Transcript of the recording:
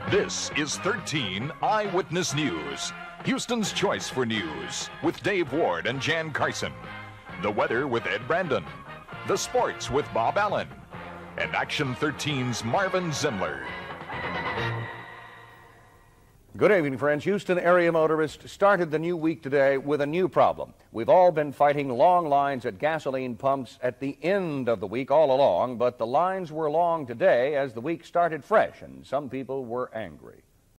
This is 13 Eyewitness News, Houston's choice for news, with Dave Ward and Jan Carson. The weather with Ed Brandon. The sports with Bob Allen. And Action 13's Marvin Zimler. Good evening, friends. Houston area motorists started the new week today with a new problem. We've all been fighting long lines at gasoline pumps at the end of the week all along, but the lines were long today as the week started fresh, and some people were angry.